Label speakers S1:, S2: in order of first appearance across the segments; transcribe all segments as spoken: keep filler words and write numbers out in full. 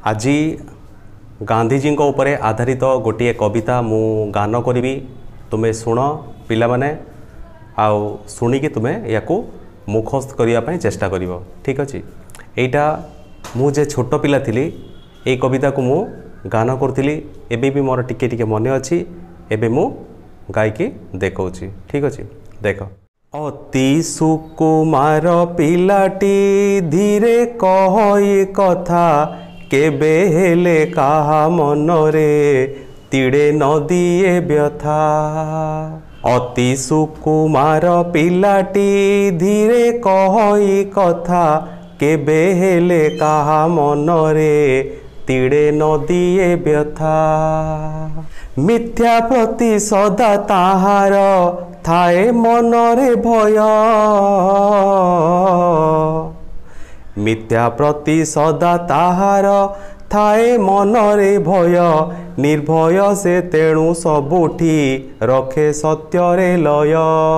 S1: आज गांधीजी उपरे आधारित गोटे कविता मु गान करी तुम्हें शुण पिला माने आउ शुणिकी तुम्हें या मुखस्त करने चेष्टा कर ठीक अच्छे। यहाँ मुझे छोट पिला थी ये कविता को मु गान करी एबे भी मोर टिके टिके मन अच्छी एबे मु गायकी देखौछि ठीक अच्छे। देख अति सुकुमार पिलाटी धीरे कहि कथा केबे हेले काहा मनरे तिड़े नदिए व्यथा। अति सुकुमार पिलाटी धीरे कहि कथा केबे हेले काहा मनरे तिड़े नदिए व्यथा। मिथ्या प्रति सदा ताहार थाए मनरे भय। मिथ्या प्रति सदा ताहार थाए मनरे भय। निर्भय से तेणु सबुठी रखे सत्यरे लय।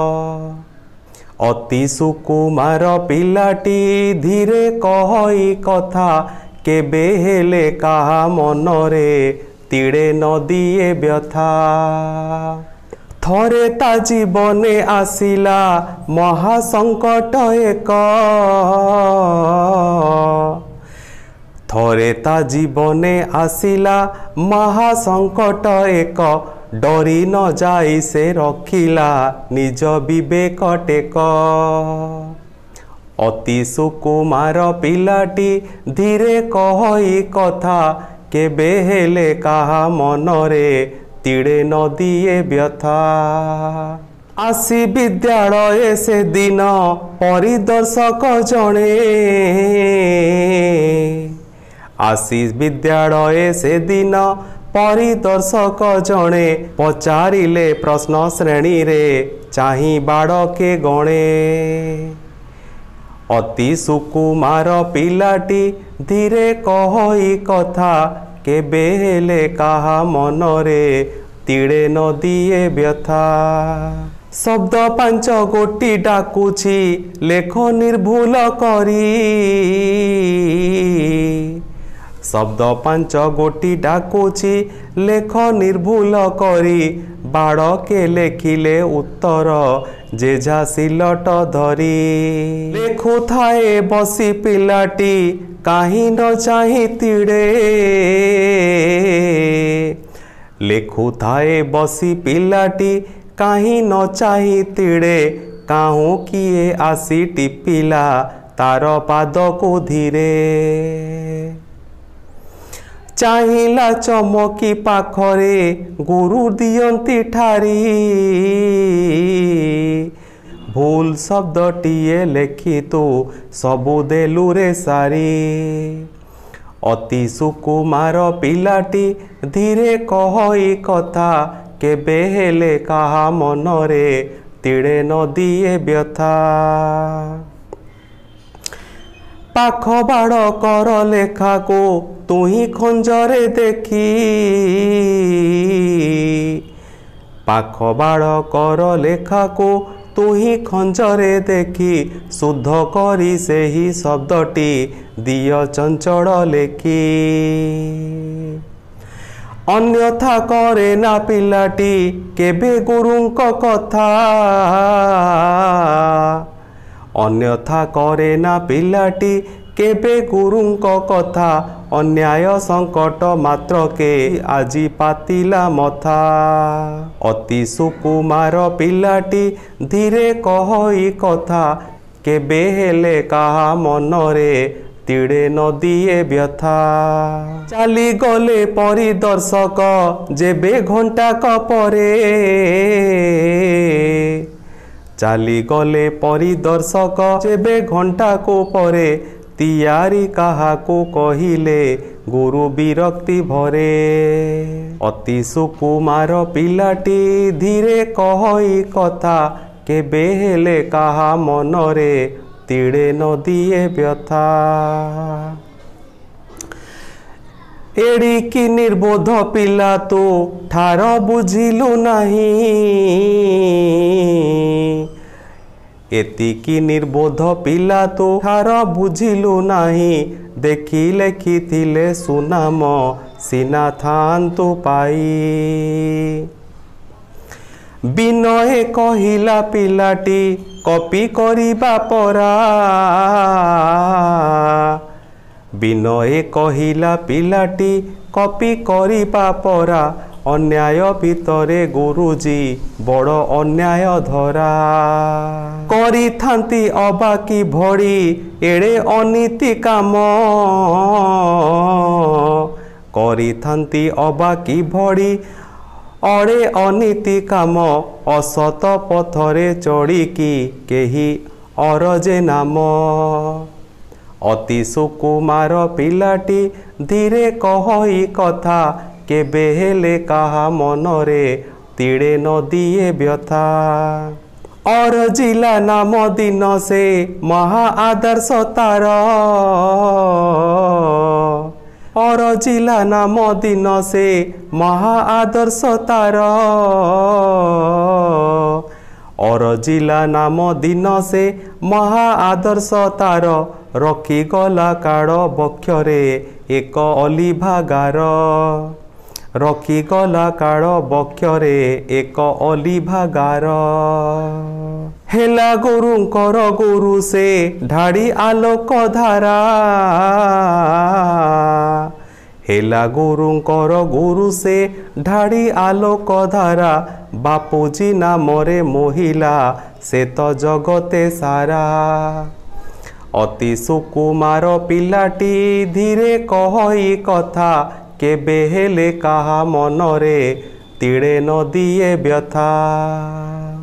S1: अति सुकुमार पिलाटी धीरे कहि कथा केबे हेले काहा मनरे तिड़े नदिए व्यथा। थरे ता जीवने आसिला महासंकट एक। थरे ता जीवने आसिला महासंकट एक। डरी न जाई से रखिला निज विवेक टेक। अति सुकुमार पिलाटी धीरे कहि कथा केबे हेले काहा मनरे तिड़े नदिए व्यथा। आसी विद्यालय से दिन परिदर्शक जणे। आसी विद्यालय से दिन परिदर्शक जणे। पचारिले प्रश्न श्रेणी रे चाही बाड़के गणे। अति सुकुमार पिलाटी धीरे कहि कथा केबे हेले काहा मनरे तिड़े नदिए व्यथा। शब्द पांच गोटी डाकुछि लेख निर्भूल करी। शब्द पांच गोटी डाकुछि लेख निर्भूल करी। बाड़के लेखिले उत्तर जेझा सिलट धरी। लेखु थाए बसी पिलाटी काहि न चाही तिड़े। लेखु थाए बसी पिलाटी काहि न चाही तिड़े। काहू किए आसी टिपिला तार पाद को धीरे। चाहिला चमकी पाखरे गुरु दियंती ठारी। भूल शब्दटीए लेखि तू सबु देलु रे सारी। अति सुकुमार पिलाटी धीरे कहि कथा केबे हेले काहा मनरे तिड़े नदिए व्यथा। पाख बाड़ कर लेखा को तुही खंजरे देखी। पाख बाड़ कर लेखा को तुही खंजरे देखी। शुद्ध करी सेही शब्दटी दिय चंचल लेखी। अन्यथा करे ना पिलाटी केबे गुरुंक कथा। अन्यथा करे ना पिलाटी केबे गुरुंक कथा। अन्याय संकट मात्र के आजी पातिला मथा। अति सुकुमार पिलाटी धीरे कहि कथा केबे हेले काहा मनरे तिड़े नदिए व्यथा। चाली गले परिदर्शक जेबे घंटा कपरे। चाली गले परिदर्शक जेबे घंटा को परे। तियारी काहा को कहिले गुरु विरक्ति भरे। अति सुकुमार पिलाटी धीरे कहि कथा केबे हेले काहा मनरे तिड़े नदिए व्यथा। एड़िकी निर्बोध पिला तो ठार बुझिलु नाही। एतिकी निर्बोध पिला तो ठार बुझिलु नाही। देखी लेखिथिले सुनाम सीना थांतु पाई। विनय कहिला पिलाटी कपि करिबा परा। विनय कहिला पिलाटी कपि करिबा परा। अन्याय भितरे गुरुजी बड़ अन्याय धरा। करि थांती अबाकी भड़ी एड़े अनीति काम। करि थांती अबाकी भड़ी अड़े अनीति काम। असत पथरे चढ़िकी केही अरजे नाम। अति सुकुमार पिलाटी धीरे कहई कथा। केबे हेले कहा मनरे तीड़े न दिए व्यथा। और जिला नाम दिन से महा आदर्श तार। और जिला नाम दिन से महा आदर्श तार। और जिला नाम दिन से महा आदर्श तार। रखी गला काड़ बक्षरे एक अलिभा गार। रखी गला काड़ बक्षरे एक अलिभा गार। हेला गुरुंकर गुरु से ढाड़ी आलोक धारा। हेला गुरुंकर गुरु से ढाड़ी आलोक धारा। बापूजी नामरे मोहिला से तो जगते सारा। अति सुकुमार पिलाटी धीरे कहई कथा। केबे हेले कहा मनरे तीड़े न दिए व्यथा।